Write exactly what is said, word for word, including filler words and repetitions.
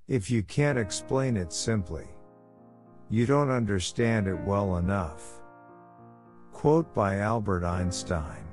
If you can't explain it simply, you don't understand it well enough. Quote by Albert Einstein.